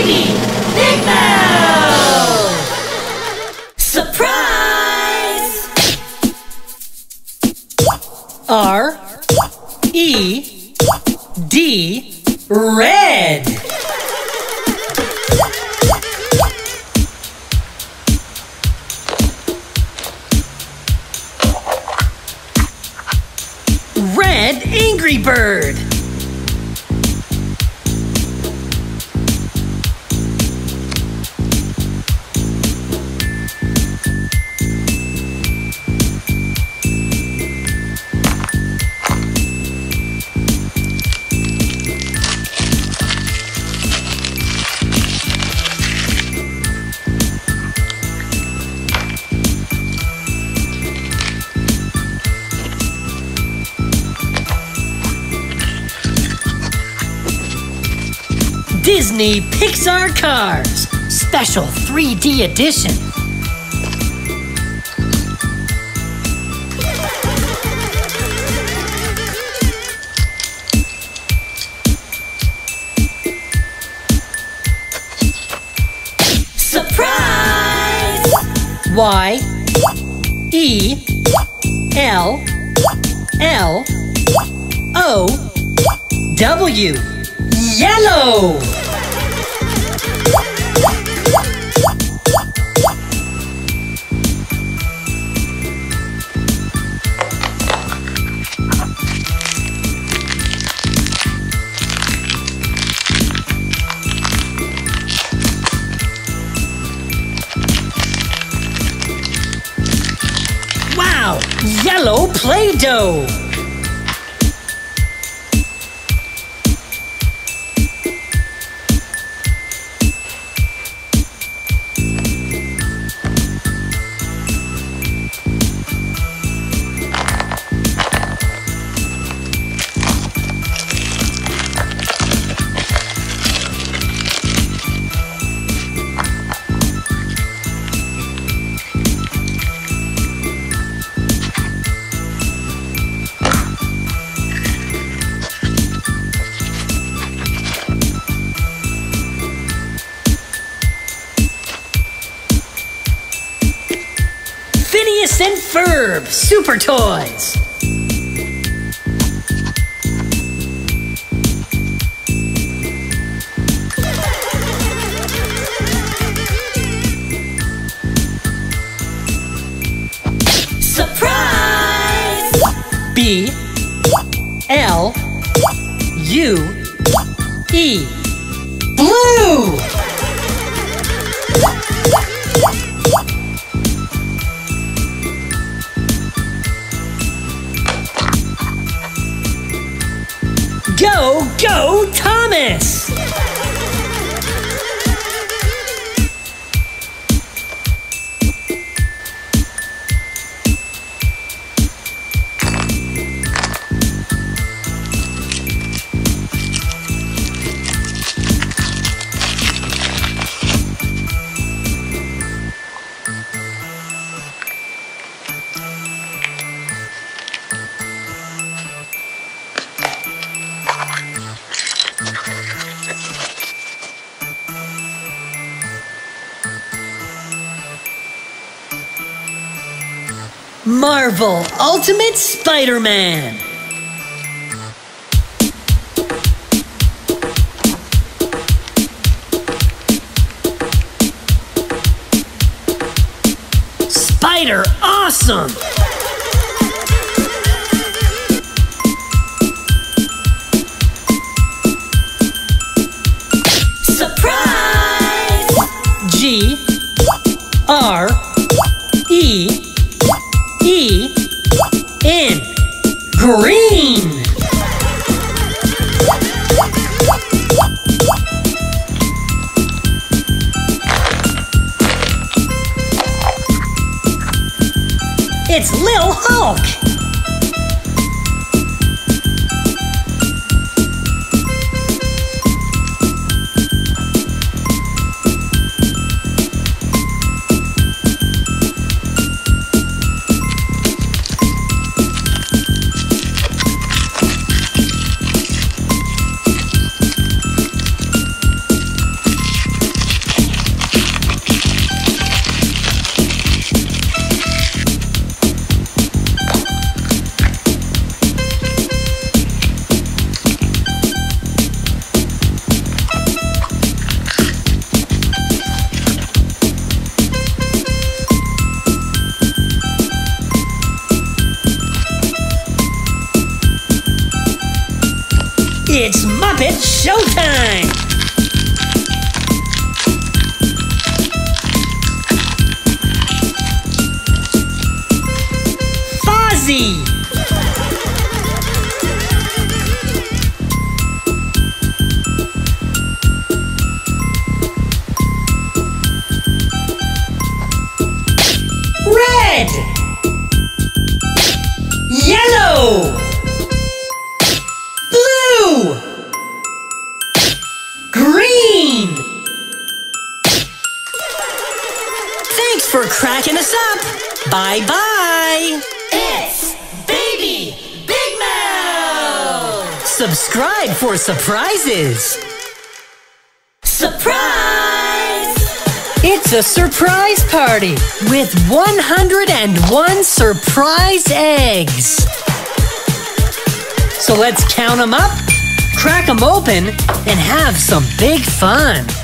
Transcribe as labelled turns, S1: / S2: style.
S1: Baby Big Mouth! Surprise! R-E-D, red. Red Angry Bird. Disney Pixar Cars, special 3D edition. Surprise! Y-E-L-L-O-W, yellow. Wow, yellow Play-Doh. Phineas and Ferb Super Toys. Surprise! B-L-U-E, blue. Go, go, Thomas! Marvel Ultimate Spider-Man. Spider Awesome. Surprise! G-R-E-E-N, green. It's Lil Hulk. Stop it! Showtime! Fozzie! Red! Yellow! Blue! Green! Thanks for cracking us up! Bye-bye! It's Baby Big Mouth! Subscribe for surprises! Surprise! It's a surprise party with 101 surprise eggs! So let's count them up, crack them open, and have some big fun!